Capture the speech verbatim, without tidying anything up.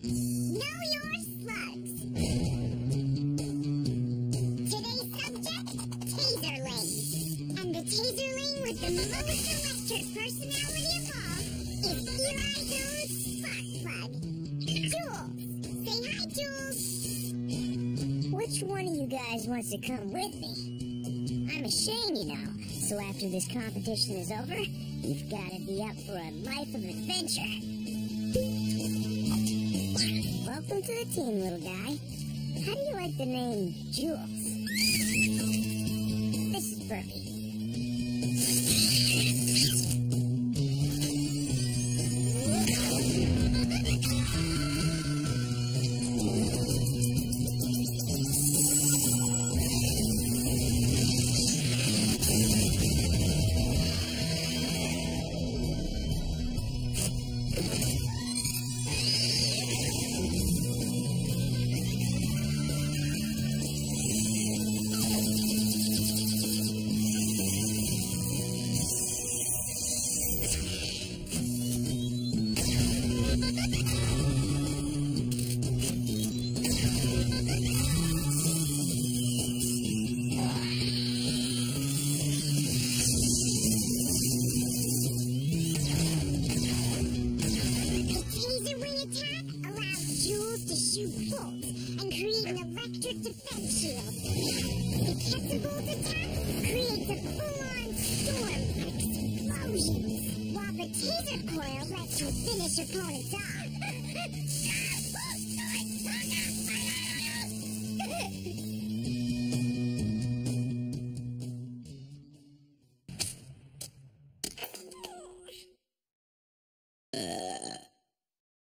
Know your slugs. Today's subject, Taserling. And the Taserling with the most electric personality of all is Eli's own spark plug. Jules. Say hi, Jules. Which one of you guys wants to come with me? I'm a Shane, you know, so after this competition is over, you've got to be up for a life of adventure. Welcome to the team, little guy. How do you like the name Jules? This is Burpee. Shoot bolts and create an electric defense shield. The Catapult attack creates a full-on storm of explosions, while the Taser Coil lets you finish opponents off.